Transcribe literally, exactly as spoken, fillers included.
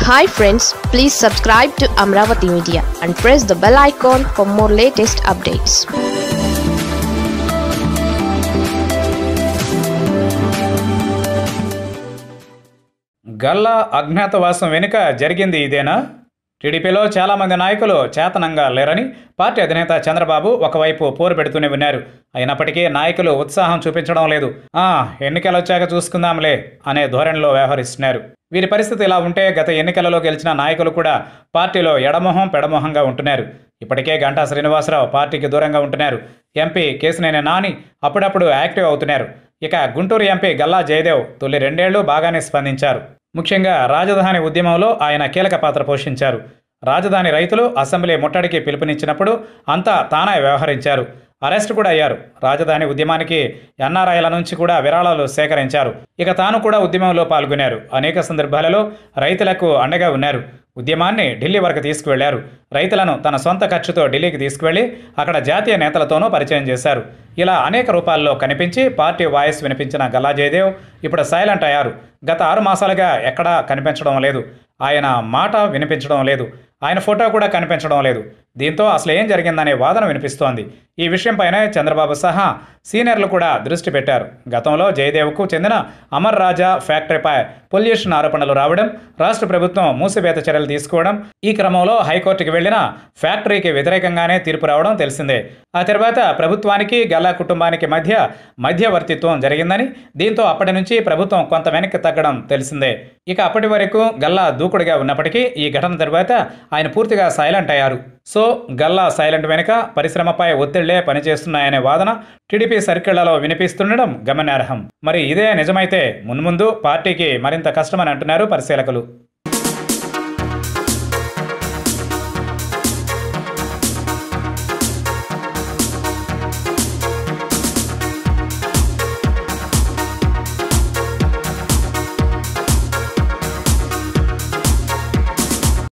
Hi friends, please subscribe to Amaravathi Media and press the bell icon for more latest updates. Galla అజ్ఞాతవాసం వెనుక జరిగింది ఇదేనా? టీడీపీలో చాలా మంది నాయకులు చేతనంగా లేరని పార్టీ అధినేత చంద్రబాబు ఒకవైపు పోరు పెడుతూనే ఉన్నారు. అయినప్పటికీ నాయకులు ఉత్సాహం చూపించడం లేదు. ఆ ఎన్నికలు వచ్చాక చూసుకుందాంలే అనే ధోరణిలో వ్యవహరిస్తున్నారు. వీరి పరిస్థితి ఇలా ఉంటే గత ఎన్నికలలో గెలిచిన నాయకులు కూడా పార్టీలో ఎడమొహం పెడమొహంగా ఉంటున్నారు. ఇప్పటికే గంటా శ్రీనివాసరావు పార్టీకి దూరంగా ఉంటున్నారు. ఎంపీ కేశినేని నాని అప్పుడప్పుడు యాక్టివ్ అవుతున్నారు. ఇక గుంటూరు ఎంపీ గల్లా జయదేవ్ తొలి రెండేళ్లు బాగానే స్పందించారు. ముఖ్యంగా రాజధాని ఉద్యమంలో ఆయన కీలక పాత్ర పోషించారు. రాజధాని రైతులు అసెంబ్లీ ముట్టడికి పిలుపునిచ్చినప్పుడు అంతా తానే వ్యవహరించారు. అరెస్ట్ కూడా అయ్యారు. రాజధాని ఉద్యమానికి ఎన్ఆర్ఐల నుంచి కూడా విరాళాలు సేకరించారు. ఇక తాను కూడా ఉద్యమంలో పాల్గొన్నారు. అనేక సందర్భాలలో రైతులకు అండగా ఉన్నారు. ఉద్యమాన్ని ఢిల్లీ వరకు తీసుకువెళ్లారు. రైతులను తన సొంత ఖర్చుతో ఢిల్లీకి తీసుకువెళ్లి అక్కడ జాతీయ నేతలతోనూ పరిచయం చేశారు. ఇలా అనేక రూపాల్లో కనిపించి పార్టీ వాయిస్ వినిపించిన గల్లా జయదేవ్ ఇప్పుడు సైలెంట్ అయ్యారు. గత ఆరు మాసాలుగా ఎక్కడా కనిపించడం లేదు. ఆయన మాట వినిపించడం లేదు. ఆయన ఫోటో కూడా కనిపించడం లేదు. దీంతో అసలు ఏం జరిగిందనే వాదన వినిపిస్తోంది. ఈ విషయంపైనే చంద్రబాబు సహా సీనియర్లు కూడా దృష్టి పెట్టారు. గతంలో జయదేవ్కు చెందిన అమర్ రాజా ఫ్యాక్టరీపై పొల్యూషన్ ఆరోపణలు రావడం, రాష్ట్ర ప్రభుత్వం మూసివేత చర్యలు తీసుకోవడం, ఈ క్రమంలో హైకోర్టుకు వెళ్లిన ఫ్యాక్టరీకి వ్యతిరేకంగానే తీర్పు రావడం తెలిసిందే. ఆ తర్వాత ప్రభుత్వానికి గల్లా కుటుంబానికి మధ్య మధ్యవర్తిత్వం జరిగిందని, దీంతో అప్పటి నుంచి ప్రభుత్వం కొంత వెనక్కి తగ్గడం తెలిసిందే. ఇక అప్పటి వరకు గల్లా దూకుడుగా ఉన్నప్పటికీ ఈ ఘటన తర్వాత ఆయన పూర్తిగా సైలెంట్ అయ్యారు. సో గల్లా సైలెంట్ వెనుక పరిశ్రమపై ఒత్తిళ్లే పనిచేస్తున్నాయనే వాదన టీడీపీ సర్కిళ్లలో వినిపిస్తుండడం గమనార్హం. మరి ఇదే నిజమైతే మున్ముందు పార్టీకి మరింత కష్టమని అంటున్నారు పరిశీలకులు.